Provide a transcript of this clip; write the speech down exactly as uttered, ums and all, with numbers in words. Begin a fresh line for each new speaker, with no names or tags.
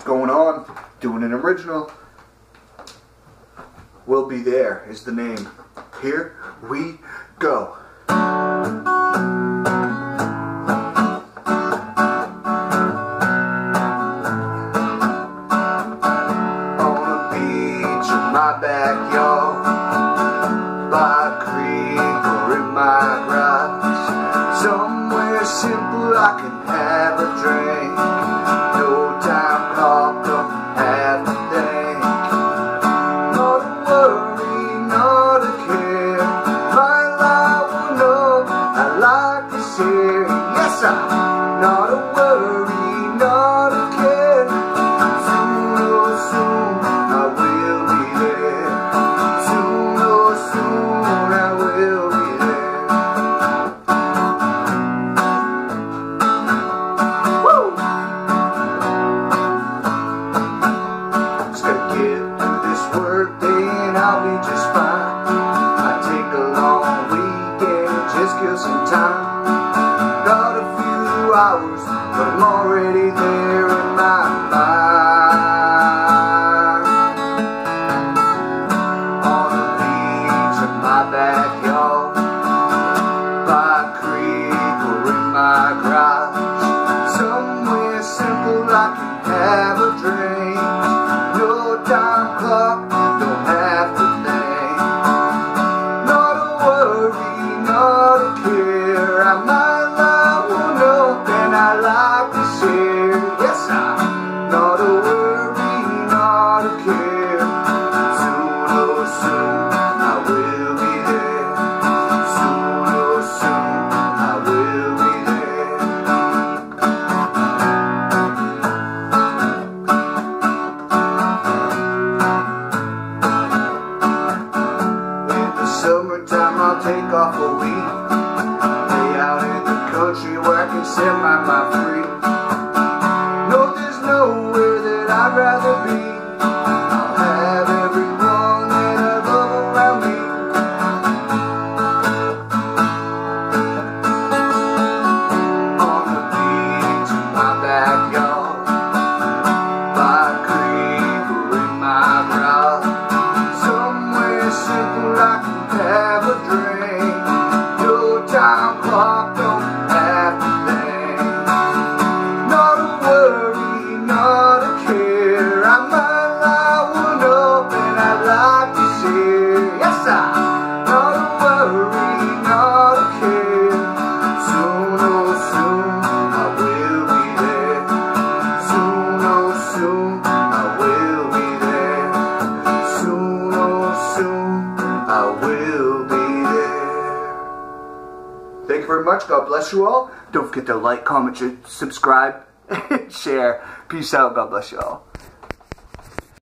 What's going on? Doing an original. We'll Be There is the name. Here we go. My backyard, by a creek or in my garage, somewhere simple I can have a drink. No time clock, don't have to think. Not a worry, not a care. My life will know I like to share. Yes, I'm not a worry, not a care. Soon, oh soon, I will be there. Soon, oh soon, I will be there. Woo! Just gotta get through this work day and I'll be just fine. I take a long weekend and just kill some time. Got a few hours, but I'm already there in my mind. My backyard, by a creek or in my garage, somewhere simple I can have a drink. No time clock, don't have to think. Not a worry, not a care. I might lie, will know, and I like to share. Yes, I'm not a worry, not a care. Soon, oh soon, I will be there. Soon, oh soon, I will be there. In the summertime I'll take off a week, lay out in the country where I can set my mind free. No, there's nowhere that I'd rather be. I'll have everyone that I love around me. On the beach in my backyard, by a creek or in my garage, somewhere simple I can have a drink. No time clock, don't have to think. Not a worry, not a care. I might lie, will know, and I like to share. Yes, I'm not a worry, not a care. Soon, oh soon, I will be there. Soon, oh soon, I will be there. Soon, oh soon, I will be there. Thank you very much. God bless you all. Don't forget to like, comment, subscribe, and share. Peace out. God bless you all.